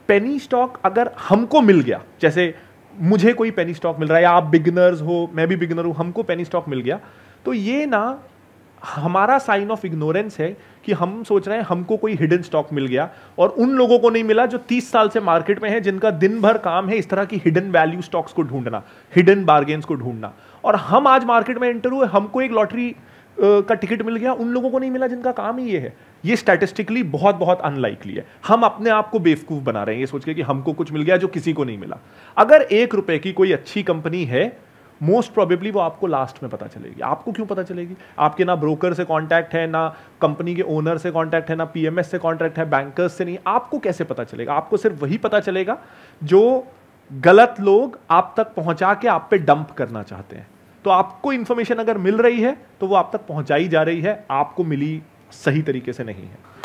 Penny stock अगर हमको मिल गया, जैसे मुझे कोई पेनी स्टॉक मिल रहा है या आप बिगिनर्स हो, मैं भी बिगिनर हूं, हमको पेनी स्टॉक मिल गया, तो ये ना हमारा साइन ऑफ इग्नोरेंस है कि हम सोच रहे हैं हमको कोई हिडन स्टॉक मिल गया और उन लोगों को नहीं मिला जो 30 साल से मार्केट में है, जिनका दिन भर काम है इस तरह की हिडन वैल्यू स्टॉक्स को ढूंढना, हिडन बार्गेन्स को ढूंढना। और हम आज मार्केट में एंटर हुए, हमको एक लॉटरी का टिकट मिल गया, उन लोगों को नहीं मिला जिनका काम ही ये है। ये स्टैटिस्टिकली बहुत बहुत अनलाइकली है। हम अपने आप को बेवकूफ बना रहे हैं ये सोच के कि हमको कुछ मिल गया जो किसी को नहीं मिला। अगर 1 रुपए की कोई अच्छी कंपनी है, मोस्ट प्रोबेबली वो आपको लास्ट में पता चलेगी। आपको क्यों पता चलेगी? आपके ना ब्रोकर से कांटेक्ट है, ना कंपनी के ओनर से कांटेक्ट है, ना पीएमएस से कांटेक्ट है, बैंकर्स से नहीं। आपको कैसे पता चलेगा? आपको सिर्फ वही पता चलेगा जो गलत लोग आप तक पहुंचा के आप पे डंप करना चाहते हैं। तो आपको इंफॉर्मेशन अगर मिल रही है तो वो आप तक पहुंचाई जा रही है, आपको मिली सही तरीके से नहीं है।